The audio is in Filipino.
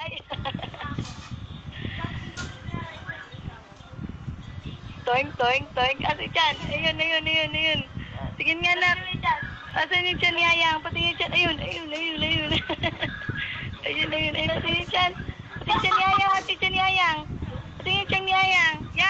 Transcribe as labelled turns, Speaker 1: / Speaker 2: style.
Speaker 1: ay. Toing, toing, toing. Kasi dyan. Ayun. Tingin nga na. Asan yung tiyan ni Ayang? Pati yung tiyan. Ayun. Ayun. Pati yung tiyan ni Ayang. Pati yung tiyan ni Ayang. Pati yung tiyan ni Ayang. Yan.